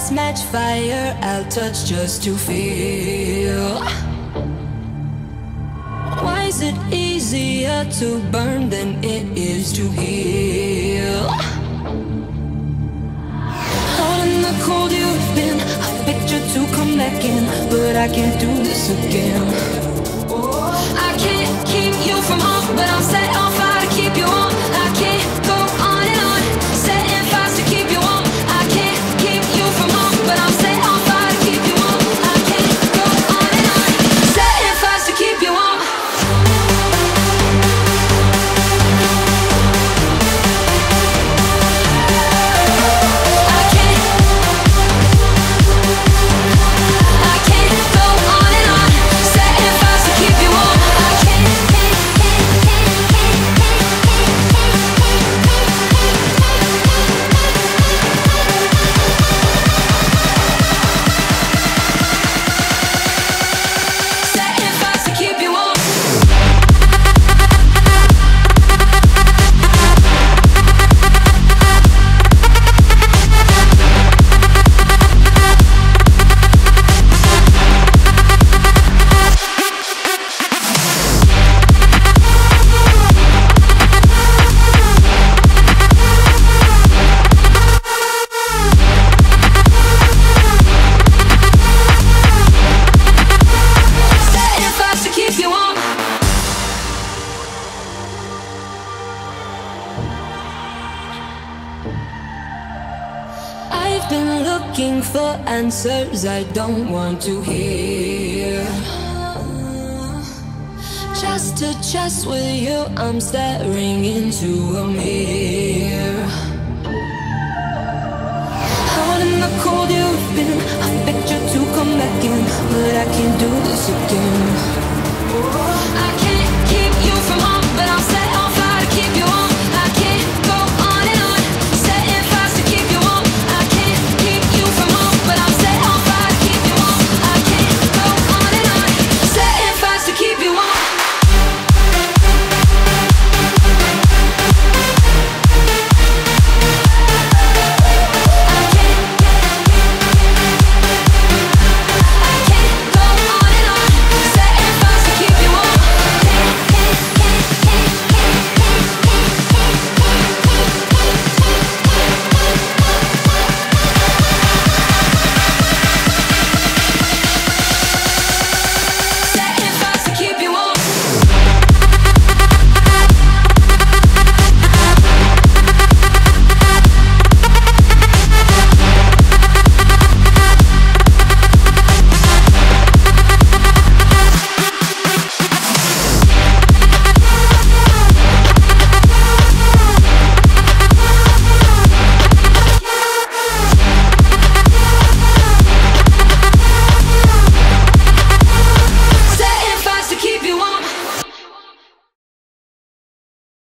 ice match fire I'll touch just to feel. Why is it easier to burn than it is to heal? Out in the cold you've been a picture to come back in, but I can't do this again. I can't keep you from home, but I'm set on fire to keep you warm. I can't go on and on, setting fires to keep you warm. I can't keep you from home, but I'm set on fire to keep you warm. I can't go on and on, setting fires to keep you warm. I've been looking for answers I don't want to hear. Just to chest with you, I'm staring into a mirror. Out in the cold you've been a picture to come back in, but I can't do this again.